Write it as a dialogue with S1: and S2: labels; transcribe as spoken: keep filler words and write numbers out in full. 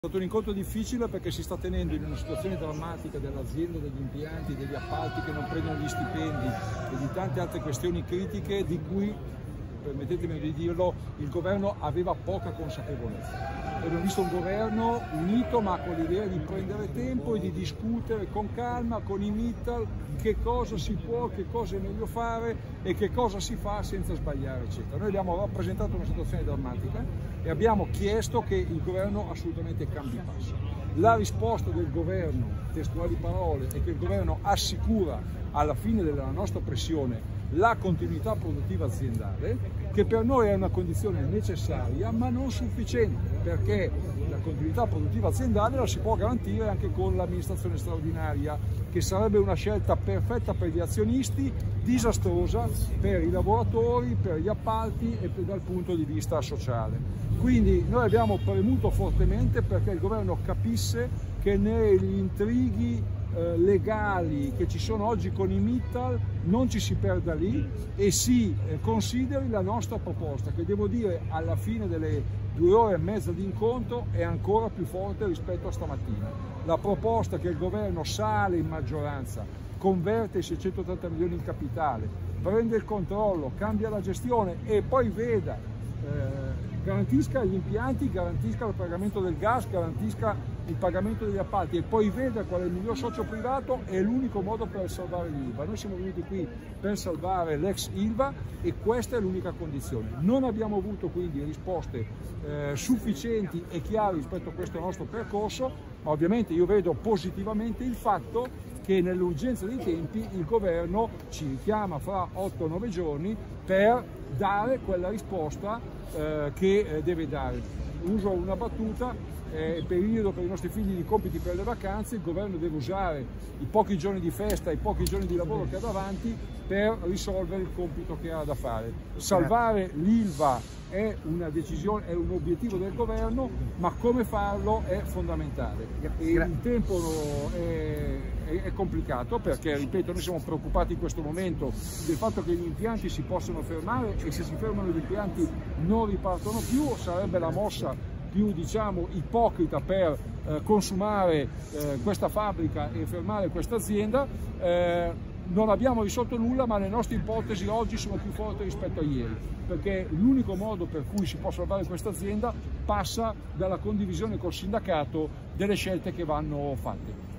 S1: È stato un incontro difficile perché si sta tenendo in una situazione drammatica dell'azienda, degli impianti, degli appalti che non prendono gli stipendi e di tante altre questioni critiche di cui, permettetemi di dirlo, il governo aveva poca consapevolezza. Abbiamo visto un governo unito ma con l'idea di prendere tempo e di discutere con calma, con i Mittal, che cosa si può, che cosa è meglio fare e che cosa si fa senza sbagliare, eccetera. Noi abbiamo rappresentato una situazione drammatica e abbiamo chiesto che il governo assolutamente cambi passo. La risposta del governo, testuali parole, è che il governo assicura alla fine della nostra pressione la continuità produttiva aziendale, che per noi è una condizione necessaria ma non sufficiente, perché la continuità produttiva aziendale la si può garantire anche con l'amministrazione straordinaria, che sarebbe una scelta perfetta per gli azionisti, disastrosa per i lavoratori, per gli appalti e per, dal punto di vista sociale. Quindi noi abbiamo premuto fortemente perché il governo capisse che negli intrighi eh, legali che ci sono oggi con i Mittal non ci si perda lì e si eh, consideri la nostra proposta, che devo dire alla fine delle due ore e mezza di incontro è ancora più forte rispetto a stamattina. La proposta che il governo sale in maggioranza, converte i seicentottanta milioni in capitale, prende il controllo, cambia la gestione e poi veda, eh, garantisca gli impianti, garantisca il pagamento del gas, garantisca il pagamento degli appalti e poi veda qual è il miglior socio privato, è l'unico modo per salvare l'Ilva. Noi siamo venuti qui per salvare l'ex Ilva e questa è l'unica condizione. Non abbiamo avuto quindi risposte eh, sufficienti e chiare rispetto a questo nostro percorso, ma ovviamente io vedo positivamente il fatto che nell'urgenza dei tempi il governo ci richiama fra otto nove giorni per dare quella risposta eh, che eh, deve dare. Uso una battuta, è il periodo per i nostri figli di compiti per le vacanze, il governo deve usare i pochi giorni di festa, i pochi giorni di lavoro che ha davanti per risolvere il compito che ha da fare. Salvare l'Ilva è una decisione, è un obiettivo del governo, ma come farlo è fondamentale. E il tempo è, è, è complicato perché, ripeto, noi siamo preoccupati in questo momento del fatto che gli impianti si possano fermare e se si fermano gli impianti non ripartono più, sarebbe la mossa più diciamo ipocrita per eh, consumare eh, questa fabbrica e fermare questa azienda. Eh, non abbiamo risolto nulla, ma le nostre ipotesi oggi sono più forti rispetto a ieri, perché l'unico modo per cui si può salvare questa azienda passa dalla condivisione col sindacato delle scelte che vanno fatte.